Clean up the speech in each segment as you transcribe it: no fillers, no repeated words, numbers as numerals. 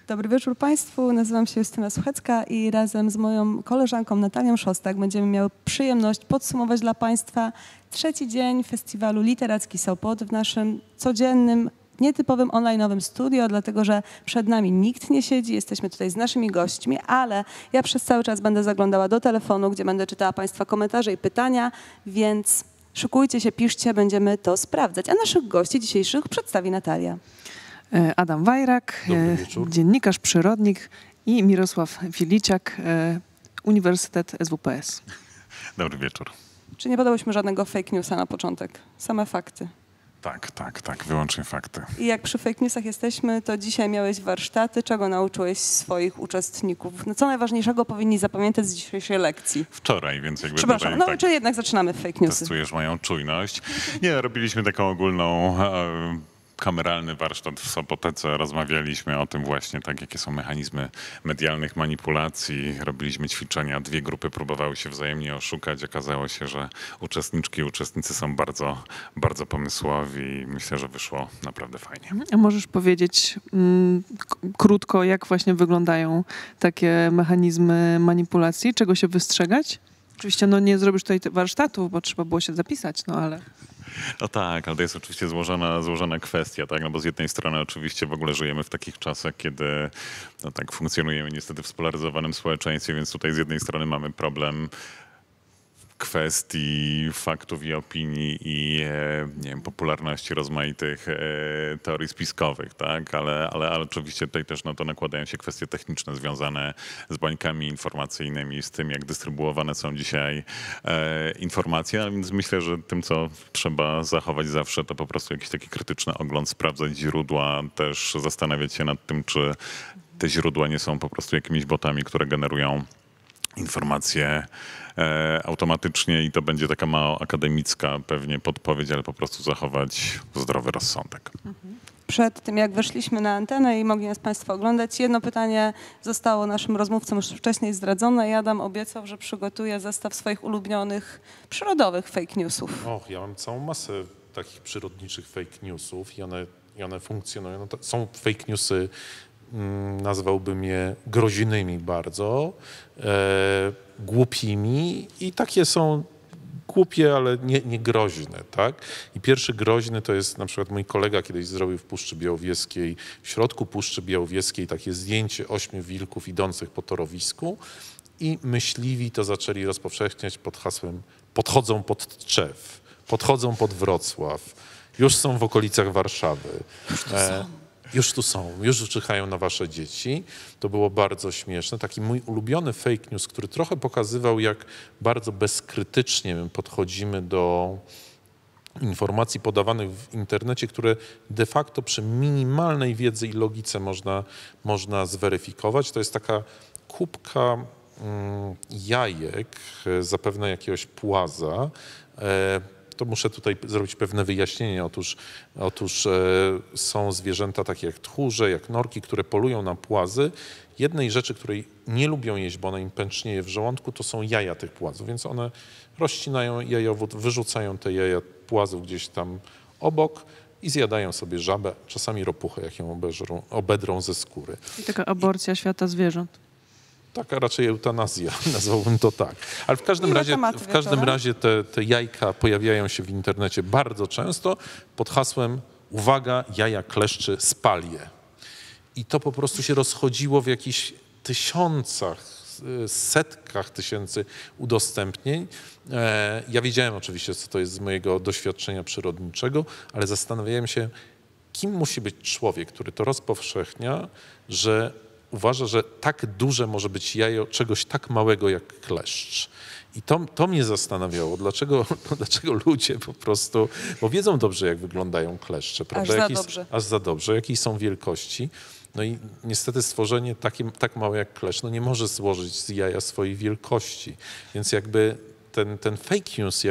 Dobry wieczór Państwu, nazywam się Justyna Suchecka i razem z moją koleżanką Natalią Szostak będziemy miały przyjemność podsumować dla Państwa trzeci dzień Festiwalu Literacki Sopot w naszym codziennym, nietypowym online'owym studio, dlatego że przed nami nikt nie siedzi, jesteśmy tutaj z naszymi gośćmi, ale ja przez cały czas będę zaglądała do telefonu, gdzie będę czytała Państwa komentarze i pytania, więc szykujcie się, piszcie, będziemy to sprawdzać. A naszych gości dzisiejszych przedstawi Natalia. Adam Wajrak, dziennikarz, przyrodnik i Mirosław Filiciak, Uniwersytet SWPS. Dobry wieczór. Czy nie podałyśmy żadnego fake newsa na początek? Same fakty. Tak, wyłącznie fakty. I jak przy fake newsach jesteśmy, to dzisiaj miałeś warsztaty. Czego nauczyłeś swoich uczestników? No co najważniejszego powinni zapamiętać z dzisiejszej lekcji? Wczoraj, więc jakby Przepraszam, tutaj, no czy jednak zaczynamy fake newsy? Testujesz moją czujność. Nie, robiliśmy taką ogólną... kameralny warsztat w Sopotece. Rozmawialiśmy o tym właśnie, tak, jakie są mechanizmy medialnych manipulacji. Robiliśmy ćwiczenia, dwie grupy próbowały się wzajemnie oszukać. Okazało się, że uczestniczki i uczestnicy są bardzo, bardzo pomysłowi i myślę, że wyszło naprawdę fajnie. A możesz powiedzieć krótko, jak właśnie wyglądają takie mechanizmy manipulacji? Czego się wystrzegać? Oczywiście no, nie zrobisz tutaj warsztatów, bo trzeba było się zapisać, no ale... No tak, ale to jest oczywiście złożona kwestia, tak? No bo z jednej strony oczywiście w ogóle żyjemy w takich czasach, kiedy no tak funkcjonujemy niestety w spolaryzowanym społeczeństwie, więc tutaj z jednej strony mamy problem kwestii faktów i opinii i nie wiem, popularności rozmaitych teorii spiskowych, tak? Ale oczywiście tutaj też no, to nakładają się kwestie techniczne związane z bańkami informacyjnymi, z tym, jak dystrybuowane są dzisiaj informacje, a więc myślę, że tym, co trzeba zachować zawsze, to po prostu jakiś taki krytyczny ogląd, sprawdzać źródła, też zastanawiać się nad tym, czy te źródła nie są po prostu jakimiś botami, które generują informacje automatycznie i to będzie taka mało akademicka pewnie podpowiedź, ale po prostu zachować zdrowy rozsądek. Przed tym, jak weszliśmy na antenę i mogli nas Państwo oglądać, jedno pytanie zostało naszym rozmówcom już wcześniej zdradzone i Adam obiecał, że przygotuje zestaw swoich ulubionych przyrodowych fake newsów. Och, ja mam całą masę takich przyrodniczych fake newsów i one funkcjonują. No są fake newsy, nazwałbym je groźnymi bardzo, głupimi i takie są głupie, ale nie groźne, tak? I pierwszy groźny to jest na przykład mój kolega kiedyś zrobił w Puszczy Białowieskiej, w środku Puszczy Białowieskiej takie zdjęcie 8 wilków idących po torowisku i myśliwi to zaczęli rozpowszechniać pod hasłem podchodzą pod Tczew, podchodzą pod Wrocław, już są w okolicach Warszawy. Już tu są, już czyhają na wasze dzieci. To było bardzo śmieszne. Taki mój ulubiony fake news, który trochę pokazywał, jak bardzo bezkrytycznie my podchodzimy do informacji podawanych w internecie, które de facto przy minimalnej wiedzy i logice można zweryfikować. To jest taka kubka jajek, zapewne jakiegoś płaza. To muszę tutaj zrobić pewne wyjaśnienie. Otóż są zwierzęta takie jak tchórze, jak norki, które polują na płazy. Jednej rzeczy, której nie lubią jeść, bo ona im pęcznieje w żołądku, to są jaja tych płazów. Więc one rozcinają jajowód, wyrzucają te jaja płazów gdzieś tam obok i zjadają sobie żabę, czasami ropuchę, jak ją obedrą ze skóry. I taka aborcja świata zwierząt. Taka raczej eutanazja, nazwałbym to tak. Ale w każdym razie te jajka pojawiają się w internecie bardzo często pod hasłem uwaga, jaja kleszczy spal je. I to po prostu się rozchodziło w jakichś tysiącach, setkach tysięcy udostępnień. Ja wiedziałem oczywiście, co to jest z mojego doświadczenia przyrodniczego, ale zastanawiałem się, kim musi być człowiek, który to rozpowszechnia, że uważa, że tak duże może być jajo czegoś tak małego jak kleszcz. I to mnie zastanawiało, dlaczego ludzie po prostu, bo wiedzą dobrze, jak wyglądają kleszcze, prawda? Aż za dobrze, jakiej są wielkości. No i niestety stworzenie tak małe jak kleszcz nie może złożyć z jaja swojej wielkości. Więc jakby ten fake news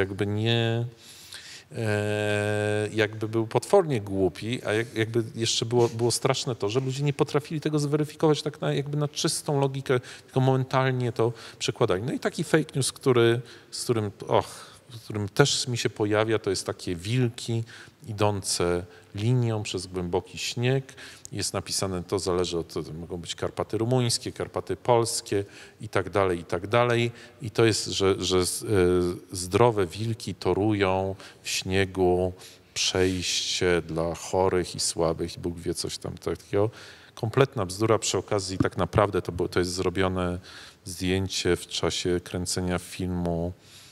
jakby był potwornie głupi, a jakby jeszcze było straszne to, że ludzie nie potrafili tego zweryfikować tak na czystą logikę, tylko momentalnie to przekładali. No i taki fake news, z którym też mi się pojawia, to jest takie wilki idące linią przez głęboki śnieg. Jest napisane, to zależy od, mogą być Karpaty rumuńskie, Karpaty polskie i tak dalej, i tak dalej. I to jest, że zdrowe wilki torują w śniegu przejście dla chorych i słabych i Bóg wie coś tam takiego. Kompletna bzdura. Przy okazji tak naprawdę to jest zrobione zdjęcie w czasie kręcenia filmu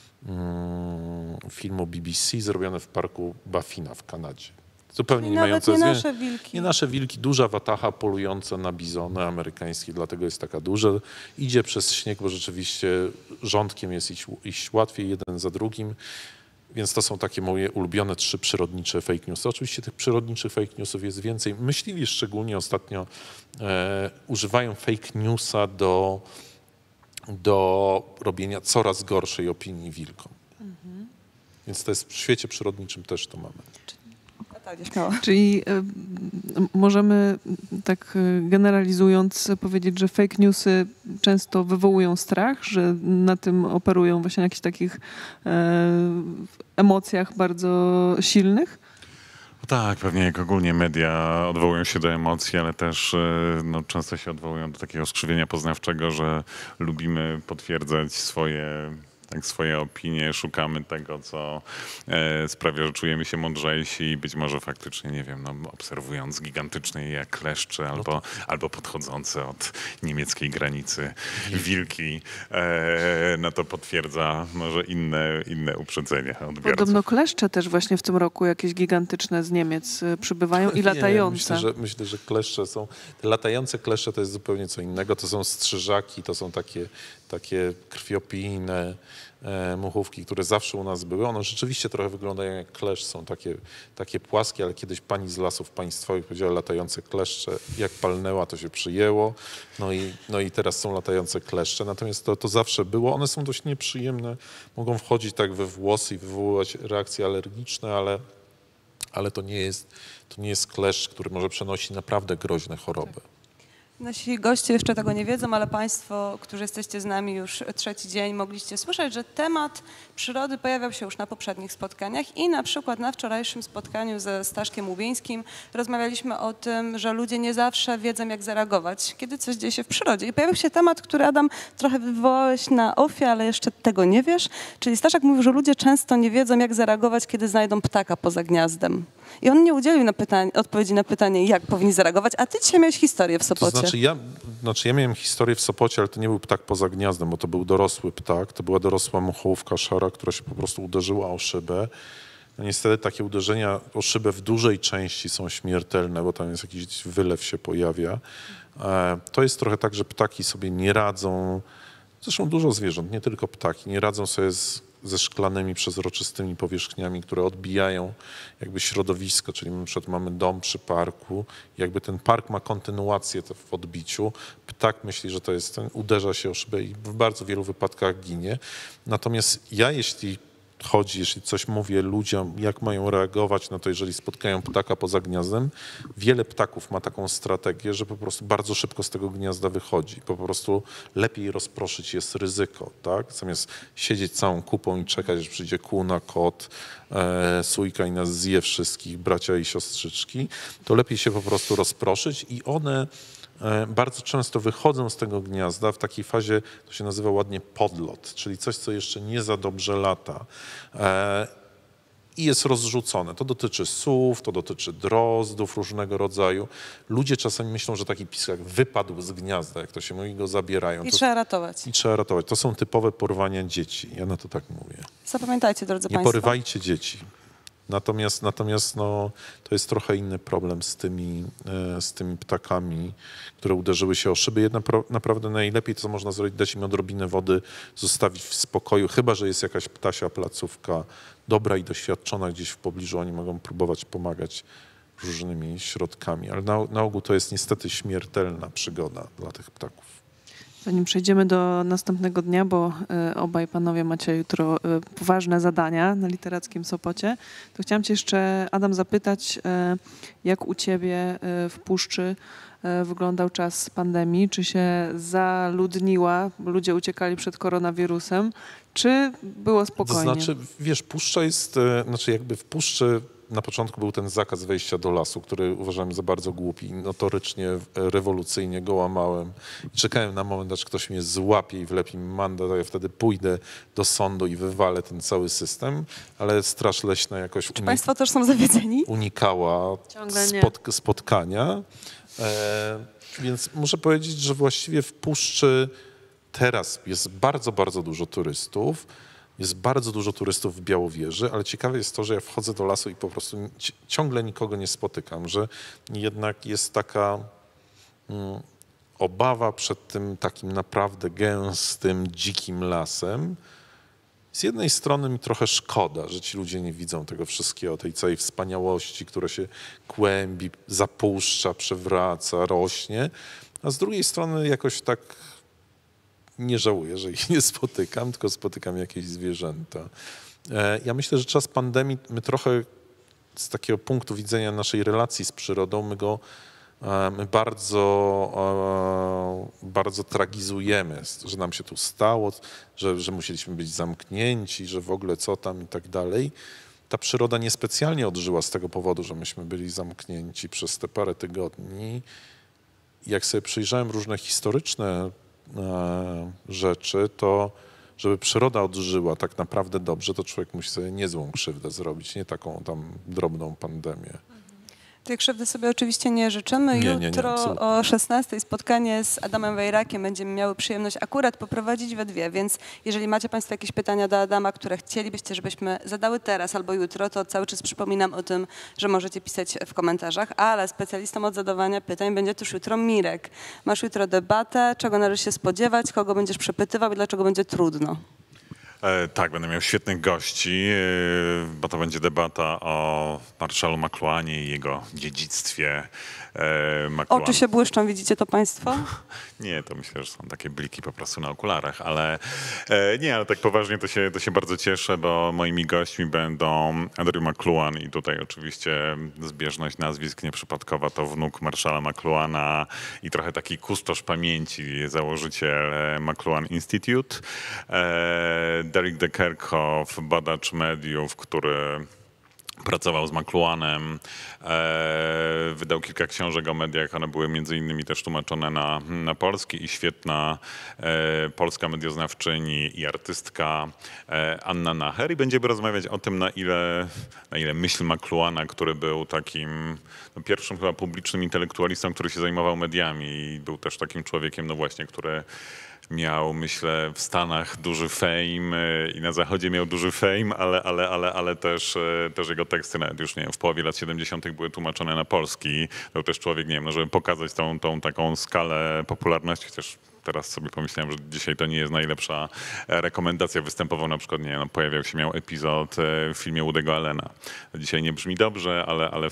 BBC, zrobione w parku Baffina w Kanadzie. Zupełnie nie mające nie nasze wilki. Nie nasze wilki, duża watacha polująca na bizony amerykańskie, dlatego jest taka duża. Idzie przez śnieg, bo rzeczywiście rządkiem jest iść łatwiej jeden za drugim. Więc to są takie moje ulubione 3 przyrodnicze fake newsy. Oczywiście tych przyrodniczych fake newsów jest więcej. Myśliwi szczególnie ostatnio używają fake newsa do robienia coraz gorszej opinii wilkom. Więc to jest w świecie przyrodniczym też to mamy. Czyli możemy tak generalizując powiedzieć, że fake newsy często wywołują strach, że na tym operują właśnie na jakichś takich emocjach bardzo silnych? Tak, pewnie jak ogólnie media odwołują się do emocji, ale też no, często się odwołują do takiego skrzywienia poznawczego, że lubimy potwierdzać swoje opinie, szukamy tego, co sprawia, że czujemy się mądrzejsi i być może faktycznie, nie wiem, no, obserwując gigantyczne jak kleszcze albo podchodzące od niemieckiej granicy wilki, no to potwierdza może inne uprzedzenia odbiorców. Podobno kleszcze też właśnie w tym roku jakieś gigantyczne z Niemiec przybywają i latające. Myślę, że kleszcze są, te latające kleszcze to jest zupełnie co innego, to są strzyżaki, to są takie krwiopijne muchówki, które zawsze u nas były. One rzeczywiście trochę wyglądają jak klesz, są takie płaskie, ale kiedyś pani z Lasów Państwowych powiedziała latające kleszcze. Jak palnęła, to się przyjęło. No i teraz są latające kleszcze. Natomiast to zawsze było. One są dość nieprzyjemne. Mogą wchodzić tak we włosy i wywoływać reakcje alergiczne, ale to nie jest kleszcz, który może przenosić naprawdę groźne choroby. Nasi goście jeszcze tego nie wiedzą, ale Państwo, którzy jesteście z nami już 3. dzień, mogliście słyszeć, że temat przyrody pojawiał się już na poprzednich spotkaniach i na przykład na wczorajszym spotkaniu ze Staszkiem Łubieńskim rozmawialiśmy o tym, że ludzie nie zawsze wiedzą, jak zareagować, kiedy coś dzieje się w przyrodzie. I pojawił się temat, który, Adam, trochę wywołałeś na offie, ale jeszcze tego nie wiesz. Czyli Staszek mówił, że ludzie często nie wiedzą, jak zareagować, kiedy znajdą ptaka poza gniazdem. I on nie udzielił odpowiedzi na pytanie, jak powinni zareagować, a ty dzisiaj miałeś historię w Sopocie. To znaczy ja miałem historię w Sopocie, ale to nie był ptak poza gniazdem, bo to był dorosły ptak, to była dorosła muchołówka szara, która się po prostu uderzyła o szybę. No niestety takie uderzenia o szybę w dużej części są śmiertelne, bo tam jest jakiś wylew się pojawia. To jest trochę tak, że ptaki sobie nie radzą, zresztą dużo zwierząt, nie tylko ptaki, nie radzą sobie ze szklanymi, przezroczystymi powierzchniami, które odbijają jakby środowisko, czyli na przykład mamy dom przy parku, jakby ten park ma kontynuację w odbiciu, ptak myśli, że to jest ten, uderza się o szybę i w bardzo wielu wypadkach ginie. Natomiast jeśli coś mówię ludziom, jak mają reagować na to, jeżeli spotkają ptaka poza gniazdem, wiele ptaków ma taką strategię, że po prostu bardzo szybko z tego gniazda wychodzi. Po prostu lepiej rozproszyć jest ryzyko, tak? Zamiast siedzieć całą kupą i czekać, że przyjdzie kuna, kot, sójka i nas zje wszystkich, bracia i siostrzyczki, to lepiej się po prostu rozproszyć i one bardzo często wychodzą z tego gniazda w takiej fazie, to się nazywa ładnie podlot, czyli coś, co jeszcze nie za dobrze lata i jest rozrzucone. To dotyczy sów, to dotyczy drozdów różnego rodzaju. Ludzie czasami myślą, że taki piskak wypadł z gniazda, jak to się mówi, go zabierają. Trzeba ratować. I trzeba ratować. To są typowe porwania dzieci. Ja na to tak mówię. Zapamiętajcie, drodzy Nie Państwo. porywajcie dzieci. Natomiast no, to jest trochę inny problem z tymi ptakami, które uderzyły się o szyby. Naprawdę najlepiej, co można zrobić, dać im odrobinę wody, zostawić w spokoju, chyba że jest jakaś ptasia placówka dobra i doświadczona gdzieś w pobliżu. Oni mogą próbować pomagać różnymi środkami, ale na ogół to jest niestety śmiertelna przygoda dla tych ptaków. Zanim przejdziemy do następnego dnia, bo obaj panowie macie jutro poważne zadania na Literackim Sopocie, to chciałam cię jeszcze, Adam, zapytać, jak u ciebie w Puszczy wyglądał czas pandemii? Czy się zaludniła, ludzie uciekali przed koronawirusem, czy było spokojnie? To znaczy, wiesz, Puszcza jest, jakby w Puszczy na początku był ten zakaz wejścia do lasu, który uważałem za bardzo głupi. Notorycznie, rewolucyjnie go łamałem. I czekałem na moment, aż ktoś mnie złapie i wlepi mi mandat, a ja wtedy pójdę do sądu i wywalę ten cały system. Ale Straż Leśna jakoś Czy państwo też są zawiedzeni? unikała Ciągle nie. spotkania. Więc muszę powiedzieć, że właściwie w Puszczy teraz jest bardzo, bardzo dużo turystów. Jest bardzo dużo turystów w Białowieży, ale ciekawe jest to, że ja wchodzę do lasu i po prostu ciągle nikogo nie spotykam, że jednak jest taka obawa przed tym takim naprawdę gęstym, dzikim lasem. Z jednej strony mi trochę szkoda, że ci ludzie nie widzą tego wszystkiego, tej całej wspaniałości, która się kłębi, zapuszcza, przewraca, rośnie, a z drugiej strony jakoś tak nie żałuję, że ich nie spotykam, tylko spotykam jakieś zwierzęta. Ja myślę, że czas pandemii, my trochę z takiego punktu widzenia naszej relacji z przyrodą, my bardzo tragizujemy, że nam się tu stało, że musieliśmy być zamknięci, że w ogóle co tam i tak dalej. Ta przyroda niespecjalnie odżyła z tego powodu, że myśmy byli zamknięci przez te parę tygodni. Jak sobie przyjrzałem różne historyczne rzeczy, to żeby przyroda odżyła tak naprawdę dobrze, to człowiek musi sobie niezłą krzywdę zrobić, nie taką tam drobną pandemię. Tej krzywdy sobie oczywiście nie życzymy. Jutro absolutnie. o 16:00 spotkanie z Adamem Wejrakiem będziemy miały przyjemność akurat poprowadzić we dwie, więc jeżeli macie państwo jakieś pytania do Adama, które chcielibyście, żebyśmy zadały teraz albo jutro, to cały czas przypominam o tym, że możecie pisać w komentarzach, ale specjalistą od zadawania pytań będzie też jutro Mirek. Masz jutro debatę, czego należy się spodziewać, kogo będziesz przepytywał i dlaczego będzie trudno. Tak, będę miał świetnych gości, bo to będzie debata o marszalu McLuhanie i jego dziedzictwie. McLuhan. Oczy się błyszczą, widzicie to państwo? Nie, to myślę, że są takie bliki po prostu na okularach, ale nie, ale tak poważnie to się bardzo cieszę, bo moimi gośćmi będą Andrew McLuhan i tutaj oczywiście zbieżność nazwisk nieprzypadkowa, to wnuk marszala McLuhana i trochę taki kustosz pamięci, założyciel McLuhan Institute. Derek de Kerkhoff, badacz mediów, który pracował z McLuhanem, wydał kilka książek o mediach, one były między innymi też tłumaczone na polski i świetna polska medioznawczyni i artystka Anna Nacher i będziemy rozmawiać o tym, na ile myśl McLuhana, który był takim pierwszym chyba publicznym intelektualistą, który się zajmował mediami i był też takim człowiekiem, no właśnie, który miał, myślę, w Stanach duży fame i na Zachodzie miał duży fame, ale też jego teksty nawet już, nie wiem, w połowie lat 70. były tłumaczone na polski. Był też człowiek, nie wiem, no, żeby pokazać tą taką skalę popularności, chociaż teraz sobie pomyślałem, że dzisiaj to nie jest najlepsza rekomendacja. Występował na przykład, nie wiem, miał epizod w filmie Woody'ego Allena. Dzisiaj nie brzmi dobrze, ale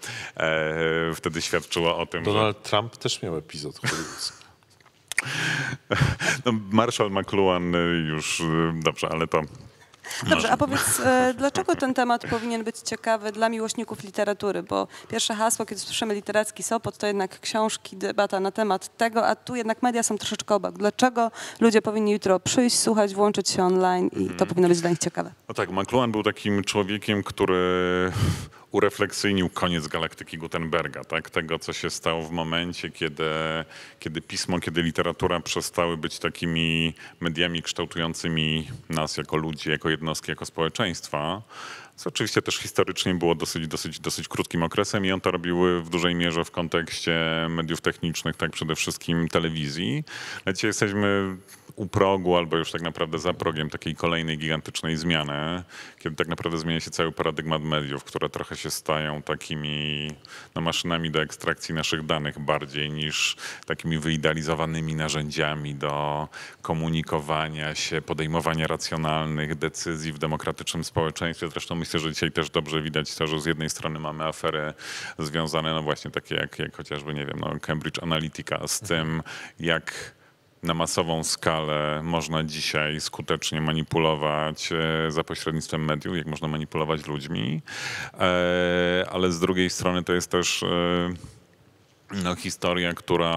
wtedy świadczyło o tym, Donald Trump też miał epizod hollywoodzki. No, Marshall McLuhan już dobrze, ale to... Dobrze, a powiedz, dlaczego ten temat powinien być ciekawy dla miłośników literatury? Bo pierwsze hasło, kiedy słyszymy literacki Sopot, to jednak książki, debata na temat tego, a tu jednak media są troszeczkę obok. Dlaczego ludzie powinni jutro przyjść, słuchać, włączyć się online i to powinno być dla nich ciekawe? No tak, McLuhan był takim człowiekiem, który urefleksyjnił koniec galaktyki Gutenberga, tak? Tego, co się stało w momencie, kiedy pismo, kiedy literatura przestały być takimi mediami kształtującymi nas jako ludzi, jako jednostki, jako społeczeństwa. Co oczywiście też historycznie było dosyć krótkim okresem i on to robił w dużej mierze w kontekście mediów technicznych, tak przede wszystkim telewizji. Ale dzisiaj jesteśmy u progu albo już tak naprawdę za progiem takiej kolejnej gigantycznej zmiany, kiedy tak naprawdę zmienia się cały paradygmat mediów, które trochę się stają takimi maszynami do ekstrakcji naszych danych bardziej niż takimi wyidealizowanymi narzędziami do komunikowania się, podejmowania racjonalnych decyzji w demokratycznym społeczeństwie. Zresztą myślę, że dzisiaj też dobrze widać to, że z jednej strony mamy afery związane, no właśnie takie jak chociażby, nie wiem, no Cambridge Analytica z tym, jak na masową skalę można dzisiaj skutecznie manipulować za pośrednictwem mediów, jak można manipulować ludźmi, ale z drugiej strony to jest też no, historia,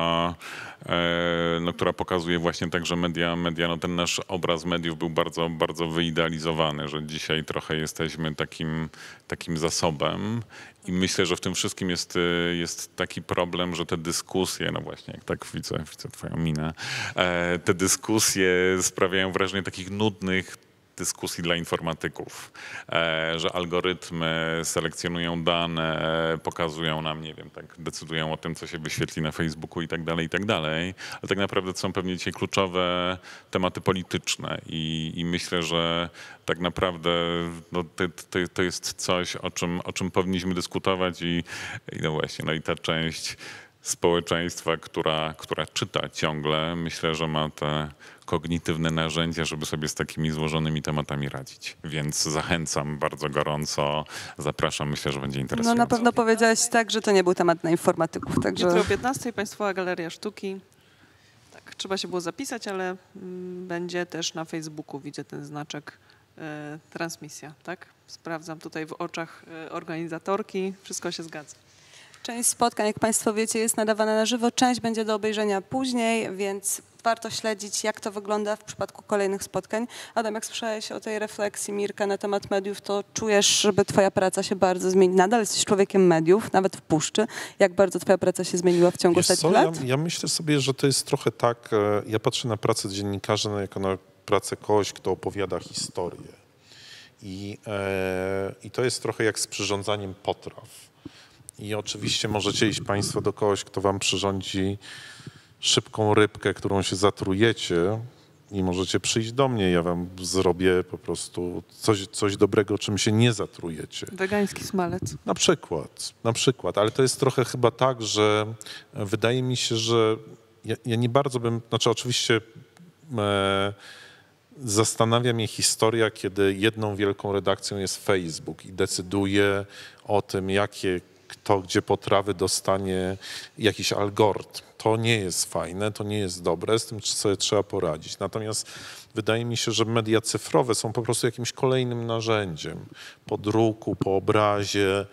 która pokazuje właśnie tak, że media, no, ten nasz obraz mediów był bardzo, bardzo wyidealizowany, że dzisiaj trochę jesteśmy takim zasobem i myślę, że w tym wszystkim jest taki problem, że te dyskusje, no właśnie, jak tak widzę twoją minę, te dyskusje sprawiają wrażenie takich nudnych dyskusji dla informatyków, że algorytmy selekcjonują dane, pokazują nam, nie wiem, tak decydują o tym, co się wyświetli na Facebooku i tak dalej, ale tak naprawdę to są pewnie dzisiaj kluczowe tematy polityczne i myślę, że tak naprawdę no, to jest coś, o czym powinniśmy dyskutować i no właśnie, no i ta część społeczeństwa, która czyta ciągle, myślę, że ma te kognitywne narzędzia, żeby sobie z takimi złożonymi tematami radzić. Więc zachęcam bardzo gorąco, zapraszam, myślę, że będzie interesujące. No na pewno powiedziałeś tak, że to nie był temat na informatyków, także... Jutro o 15:00 Państwowa Galeria Sztuki. Tak, trzeba się było zapisać, ale będzie też na Facebooku, widzę ten znaczek, transmisja, tak? Sprawdzam tutaj w oczach organizatorki, wszystko się zgadza. Część spotkań, jak Państwo wiecie, jest nadawana na żywo, część będzie do obejrzenia później, więc warto śledzić, jak to wygląda w przypadku kolejnych spotkań. Adam, jak słyszałeś o tej refleksji Mirka na temat mediów, to czujesz, żeby twoja praca się bardzo zmieni. Nadal jesteś człowiekiem mediów, nawet w Puszczy. Jak bardzo twoja praca się zmieniła w ciągu ostatnich lat? Ja myślę sobie, że to jest trochę tak, ja patrzę na pracę dziennikarza jako na pracę kogoś, kto opowiada historię. I to jest trochę jak z przyrządzaniem potraw. I oczywiście możecie iść Państwo do kogoś, kto wam przyrządzi szybką rybkę, którą się zatrujecie i możecie przyjść do mnie, ja wam zrobię po prostu coś dobrego, czym się nie zatrujecie. Wegański smalec. Na przykład, ale to jest trochę chyba tak, że wydaje mi się, że ja nie bardzo bym, znaczy oczywiście zastanawia mnie historia, kiedy jedną wielką redakcją jest Facebook i decyduje o tym, kto gdzie potrawy dostanie jakiś algorytm. To nie jest fajne, to nie jest dobre, z tym sobie trzeba poradzić. Natomiast wydaje mi się, że media cyfrowe są po prostu jakimś kolejnym narzędziem po druku, po obrazie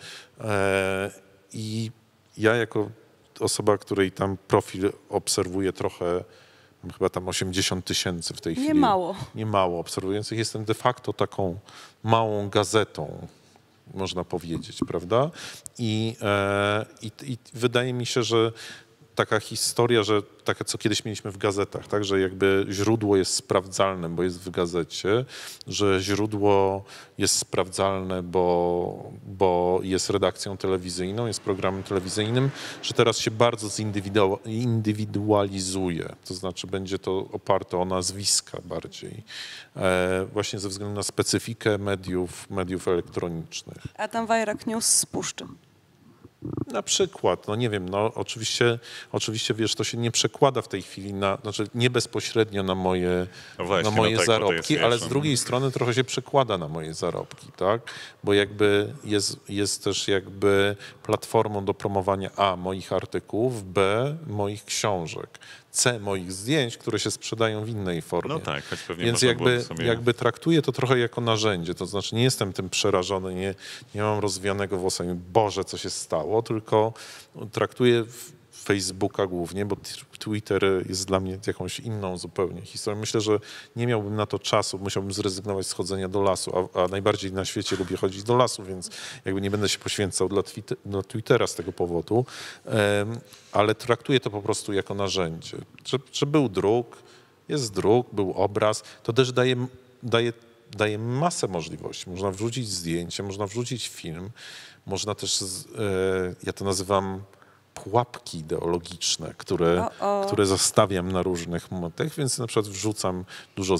i ja jako osoba, której tam profil obserwuję trochę, mam chyba tam 80 000 w tej chwili. Nie mało obserwujących. Jestem de facto taką małą gazetą, można powiedzieć, prawda? I wydaje mi się, że taka historia, że takie, co kiedyś mieliśmy w gazetach, tak, że jakby źródło jest sprawdzalne, bo jest w gazecie, że źródło jest sprawdzalne, bo jest redakcją telewizyjną, jest programem telewizyjnym, że teraz się bardzo zindywidualizuje. To znaczy będzie to oparte o nazwiska bardziej, właśnie ze względu na specyfikę mediów elektronicznych. Adam Wajrak, News z Puszczy. Na przykład, no nie wiem, no oczywiście wiesz, to się nie przekłada w tej chwili znaczy nie bezpośrednio na moje, właśnie, tak, zarobki, jest, ale z drugiej strony trochę się przekłada na moje zarobki, tak? Bo jakby jest też jakby platformą do promowania A, moich artykułów, B, moich książek, C, moich zdjęć, które się sprzedają w innej formie. No tak, choć pewnie więc jakby traktuję to trochę jako narzędzie, to znaczy nie jestem tym przerażony, nie mam rozwianego włosa, Boże, co się stało, tylko traktuję Facebooka głównie, bo Twitter jest dla mnie jakąś inną zupełnie historią. Myślę, że nie miałbym na to czasu, musiałbym zrezygnować z chodzenia do lasu, a najbardziej na świecie lubię chodzić do lasu, więc jakby nie będę się poświęcał dla Twittera z tego powodu, ale traktuję to po prostu jako narzędzie. Że był druk, jest druk, był obraz, to też daje masę możliwości. Można wrzucić zdjęcie, można wrzucić film, można też, ja to nazywam pułapki ideologiczne, które zostawiam na różnych momentach, więc na przykład wrzucam dużo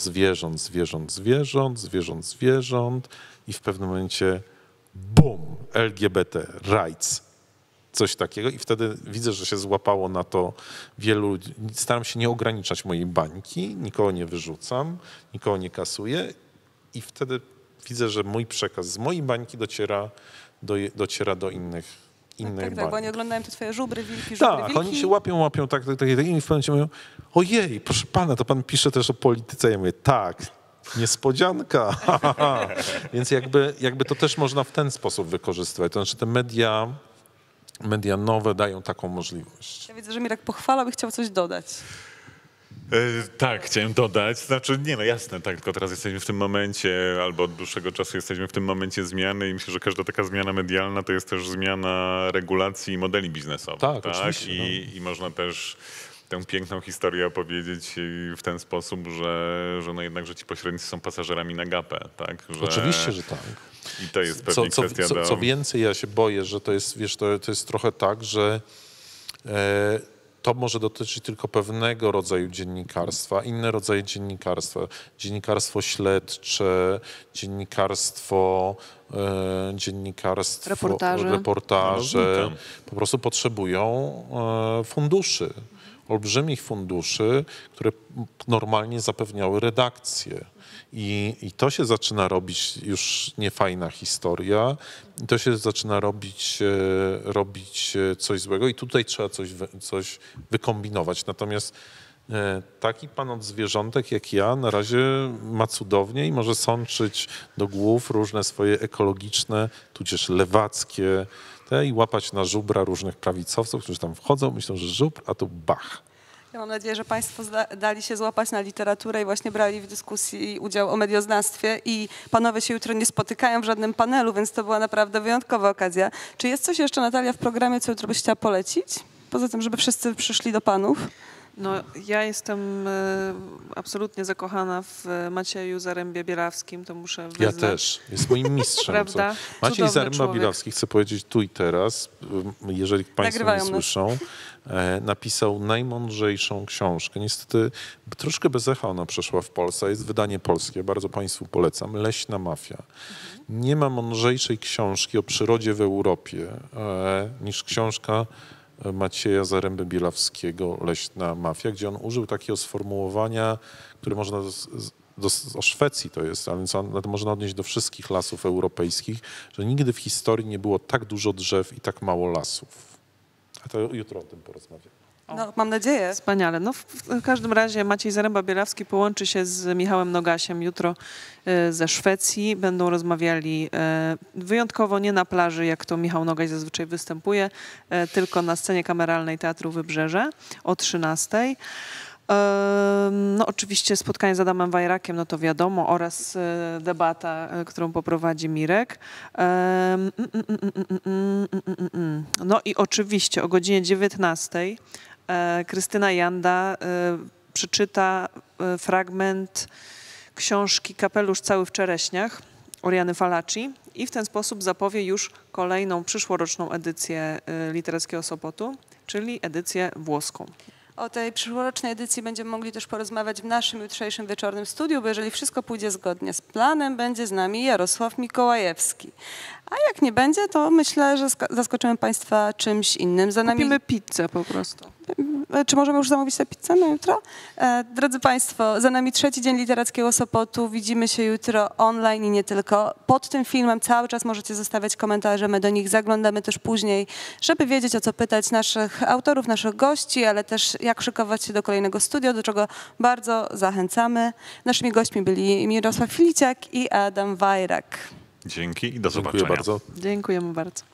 zwierząt i w pewnym momencie BUM! LGBT, rights, coś takiego i wtedy widzę, że się złapało na to wielu, staram się nie ograniczać mojej bańki, nikogo nie wyrzucam, nikogo nie kasuję i wtedy widzę, że mój przekaz z mojej bańki dociera do innych Tak, bo oni oglądają te twoje żubry, wilki. Tak, oni się łapią i w pewnym momencie mówią, ojej, proszę pana, to pan pisze też o polityce. Ja mówię, tak, niespodzianka. Więc jakby to też można w ten sposób wykorzystywać. To znaczy te media media nowe dają taką możliwość. Ja widzę, że Mirek pochwalał i chciał coś dodać. Tak, chciałem dodać. Znaczy, nie no jasne, tak, tylko teraz jesteśmy w tym momencie, albo od dłuższego czasu jesteśmy w tym momencie zmiany i myślę, że każda taka zmiana medialna to jest też zmiana regulacji i modeli biznesowych. Tak, oczywiście, I można też tę piękną historię opowiedzieć w ten sposób, że no jednak, że ci pośrednicy są pasażerami na gapę, tak? Że... Oczywiście, że tak. I to jest pewnie kwestia co więcej, ja się boję, że to jest, wiesz, to jest trochę tak, że to może dotyczyć tylko pewnego rodzaju dziennikarstwa, inne rodzaje dziennikarstwa. Dziennikarstwo śledcze, dziennikarstwo reportaże po prostu potrzebują funduszy, olbrzymich funduszy, które normalnie zapewniały redakcję. I to się zaczyna robić już niefajna historia. I to się zaczyna robić coś złego i tutaj trzeba coś wykombinować. Natomiast taki pan od zwierzątek jak ja na razie ma cudownie i może sączyć do głów różne swoje ekologiczne, tudzież lewackie i łapać na żubra różnych prawicowców, którzy tam wchodzą, myślą, że żubr, a tu bach. Ja mam nadzieję, że Państwo dali się złapać na literaturę i właśnie brali w dyskusji udział o medioznawstwie i panowie się jutro nie spotykają w żadnym panelu, więc to była naprawdę wyjątkowa okazja. Czy jest coś jeszcze, Natalia, w programie, co jutro byś chciała polecić? Poza tym, żeby wszyscy przyszli do panów. No, ja jestem absolutnie zakochana w Macieju Zarębie-Bielawskim, to muszę wyznać. Ja też. Jest moim mistrzem. Prawda? Maciej Zaręba-Bielawski, chcę powiedzieć tu i teraz, jeżeli Państwo nie słyszą, napisał najmądrzejszą książkę. Niestety troszkę bez echa ona przeszła w Polsce. Jest wydanie polskie, bardzo Państwu polecam. Leśna mafia. Nie ma mądrzejszej książki o przyrodzie w Europie niż książka Macieja Zaręby-Bielawskiego Leśna mafia, gdzie on użył takiego sformułowania, które można o Szwecji to jest, ale to można odnieść do wszystkich lasów europejskich, że nigdy w historii nie było tak dużo drzew i tak mało lasów. A to jutro o tym porozmawiamy. No, mam nadzieję. Wspaniale. No, w każdym razie Maciej Zaręba-Bielawski połączy się z Michałem Nogasiem jutro ze Szwecji. Będą rozmawiali wyjątkowo nie na plaży, jak to Michał Nogaś zazwyczaj występuje, tylko na scenie kameralnej Teatru Wybrzeże o 13:00. No oczywiście spotkanie z Adamem Wajrakiem, no to wiadomo, oraz debata, którą poprowadzi Mirek. No i oczywiście o godzinie 19:00 Krystyna Janda przeczyta fragment książki Kapelusz cały w czereśniach Oriany Fallaci i w ten sposób zapowie już kolejną przyszłoroczną edycję Literackiego Sopotu, czyli edycję włoską. O tej przyszłorocznej edycji będziemy mogli też porozmawiać w naszym jutrzejszym wieczornym studiu, bo jeżeli wszystko pójdzie zgodnie z planem, będzie z nami Jarosław Mikołajewski. A jak nie będzie, to myślę, że zaskoczymy Państwa czymś innym. Za nami... Kupimy pizzę po prostu. Czy możemy już zamówić tę pizzę na jutro? Drodzy Państwo, za nami trzeci dzień Literackiego Sopotu. Widzimy się jutro online i nie tylko. Pod tym filmem cały czas możecie zostawiać komentarze, my do nich zaglądamy też później, żeby wiedzieć, o co pytać naszych autorów, naszych gości, ale też jak szykować się do kolejnego studia, do czego bardzo zachęcamy. Naszymi gośćmi byli Mirosław Filiciak i Adam Wajrak. Dzięki i do zobaczenia. Dziękuję bardzo. Dziękujemy bardzo.